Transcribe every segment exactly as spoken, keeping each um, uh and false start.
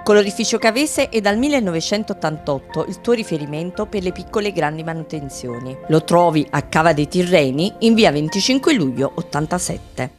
Colorificio Cavese è dal millenovecentottantotto il tuo riferimento per le piccole e grandi manutenzioni. Lo trovi a Cava dei Tirreni in via venticinque luglio ottantasette.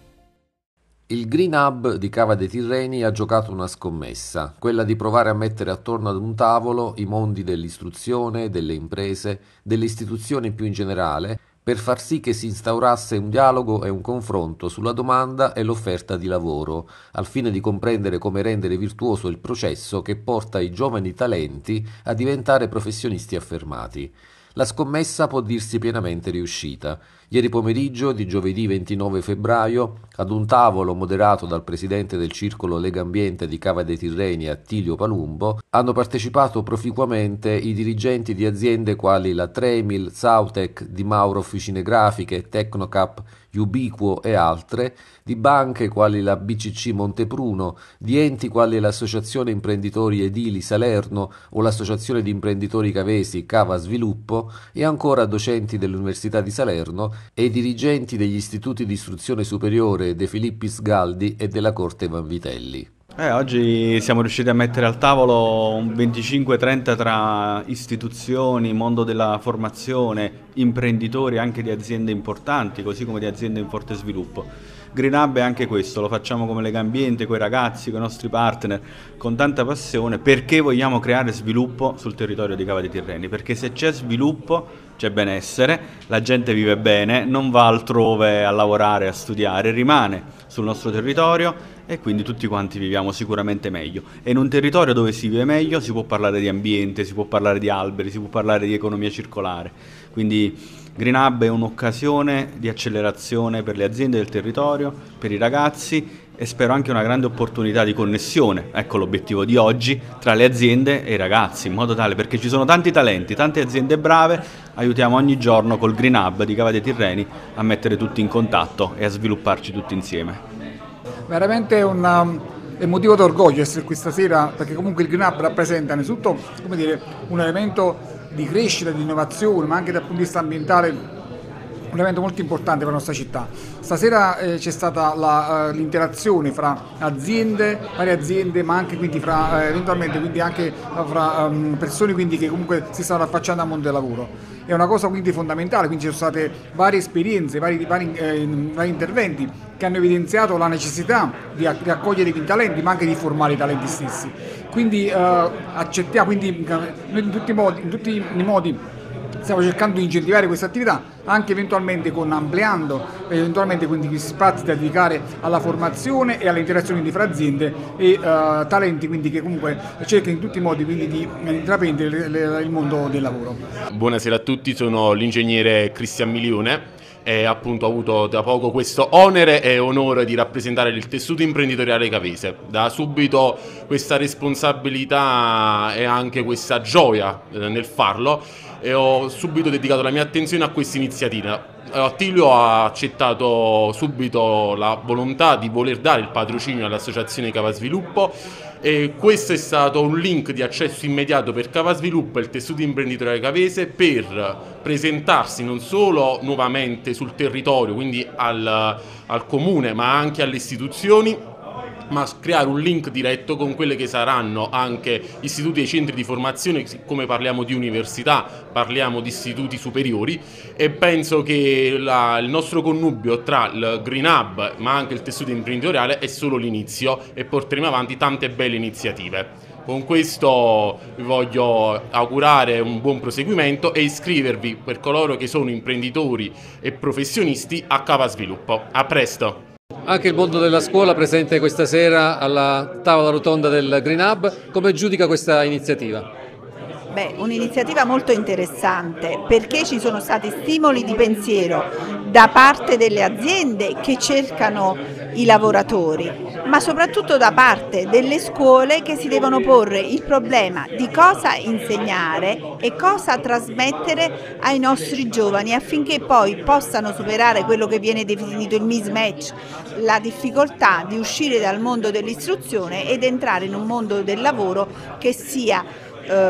Il Green Hub di Cava dei Tirreni ha giocato una scommessa, quella di provare a mettere attorno ad un tavolo i mondi dell'istruzione, delle imprese, delle istituzioni più in generale, per far sì che si instaurasse un dialogo e un confronto sulla domanda e l'offerta di lavoro, al fine di comprendere come rendere virtuoso il processo che porta i giovani talenti a diventare professionisti affermati. La scommessa può dirsi pienamente riuscita. Ieri pomeriggio di giovedì ventinove febbraio, ad un tavolo moderato dal presidente del circolo Lega Ambiente di Cava dei Tirreni, Attilio Palumbo, hanno partecipato proficuamente i dirigenti di aziende quali la Tremil, Sautec, Di Mauro Officine Grafiche, Tecnocap, Ubiquo e altre, di banche quali la B C C Montepruno, di enti quali l'Associazione Imprenditori Edili Salerno o l'Associazione di Imprenditori Cavesi Cava Sviluppo e ancora docenti dell'Università di Salerno e dirigenti degli istituti di istruzione superiore De Filippis Galdi e della Corte Vanvitelli. Eh, oggi siamo riusciti a mettere al tavolo un venticinque trenta tra istituzioni, mondo della formazione, imprenditori anche di aziende importanti, così come di aziende in forte sviluppo. Green Hub è anche questo, lo facciamo come Lega Ambiente, con i ragazzi, con i nostri partner, con tanta passione, perché vogliamo creare sviluppo sul territorio di Cava dei Tirreni, perché se c'è sviluppo c'è benessere, la gente vive bene, non va altrove a lavorare, a studiare, rimane sul nostro territorio e quindi tutti quanti viviamo sicuramente meglio. E in un territorio dove si vive meglio si può parlare di ambiente, si può parlare di alberi, si può parlare di economia circolare. Quindi Green Hub è un'occasione di accelerazione per le aziende del territorio, per i ragazzi e spero anche una grande opportunità di connessione, ecco l'obiettivo di oggi, tra le aziende e i ragazzi, in modo tale, perché ci sono tanti talenti, tante aziende brave, aiutiamo ogni giorno col Green Hub di Cava dei Tirreni a mettere tutti in contatto e a svilupparci tutti insieme. Veramente un, um, è un motivo d'orgoglio essere qui stasera, perché comunque il Green Hub rappresenta innanzitutto, come dire, un elemento di crescita, di innovazione, ma anche dal punto di vista ambientale un elemento molto importante per la nostra città. Stasera eh, c'è stata la, uh, l'interazione fra aziende, varie aziende, ma anche quindi fra eh, eventualmente quindi anche uh, fra um, persone quindi che comunque si stanno affacciando al mondo del lavoro. È una cosa quindi fondamentale, quindi ci sono state varie esperienze, vari, vari, eh, vari interventi che hanno evidenziato la necessità di, di accogliere i talenti, ma anche di formare i talenti stessi. Quindi eh, accettiamo, quindi noi in tutti i modi, in tutti i modi stiamo cercando di incentivare questa attività, anche eventualmente con ampliando eventualmente quindi gli spazi da dedicare alla formazione e alle interazioni di fra aziende e uh, talenti, quindi che comunque cercano in tutti i modi quindi di intraprendere le, le, il mondo del lavoro. Buonasera a tutti, sono l'ingegnere Cristian Milione. E appunto ho avuto da poco questo onere e onore di rappresentare il tessuto imprenditoriale cavese. Da subito questa responsabilità e anche questa gioia eh, nel farlo, e ho subito dedicato la mia attenzione a questa iniziativa. Attilio ha accettato subito la volontà di voler dare il patrocinio all'associazione Cava Sviluppo, e questo è stato un link di accesso immediato per Cava Sviluppo e il tessuto imprenditoriale cavese per presentarsi non solo nuovamente sul territorio, quindi al, al comune, ma anche alle istituzioni, ma creare un link diretto con quelle che saranno anche istituti e centri di formazione. Come parliamo di università, parliamo di istituti superiori, e penso che la, il nostro connubio tra il Green Hub ma anche il tessuto imprenditoriale è solo l'inizio e porteremo avanti tante belle iniziative. Con questo vi voglio augurare un buon proseguimento e iscrivervi, per coloro che sono imprenditori e professionisti, a Cava Sviluppo. A presto! Anche il mondo della scuola presente questa sera alla tavola rotonda del Green Hub. Come giudica questa iniziativa? Beh, un'iniziativa molto interessante, perché ci sono stati stimoli di pensiero da parte delle aziende che cercano i lavoratori, ma soprattutto da parte delle scuole che si devono porre il problema di cosa insegnare e cosa trasmettere ai nostri giovani affinché poi possano superare quello che viene definito il mismatch, la difficoltà di uscire dal mondo dell'istruzione ed entrare in un mondo del lavoro che sia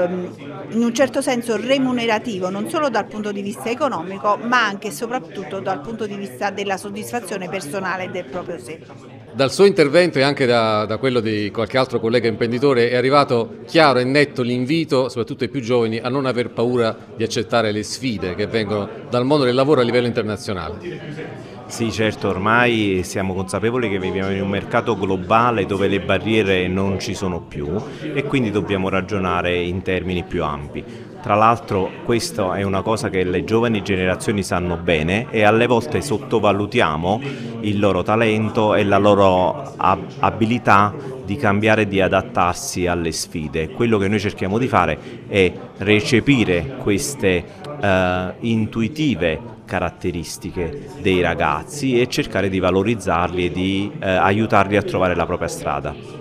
in un certo senso remunerativo, non solo dal punto di vista economico, ma anche e soprattutto dal punto di vista della soddisfazione personale del proprio sé. Dal suo intervento e anche da, da quello di qualche altro collega imprenditore è arrivato chiaro e netto l'invito, soprattutto ai più giovani, a non aver paura di accettare le sfide che vengono dal mondo del lavoro a livello internazionale. Sì, certo, ormai siamo consapevoli che viviamo in un mercato globale dove le barriere non ci sono più e quindi dobbiamo ragionare in termini più ampi. Tra l'altro questa è una cosa che le giovani generazioni sanno bene e alle volte sottovalutiamo il loro talento e la loro abilità di cambiare e di adattarsi alle sfide. Quello che noi cerchiamo di fare è recepire queste eh, intuitive caratteristiche dei ragazzi e cercare di valorizzarli e di eh, aiutarli a trovare la propria strada.